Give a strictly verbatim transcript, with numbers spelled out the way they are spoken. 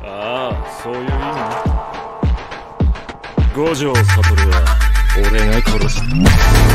ああ、そういう意味ね。五条悟は俺が殺した。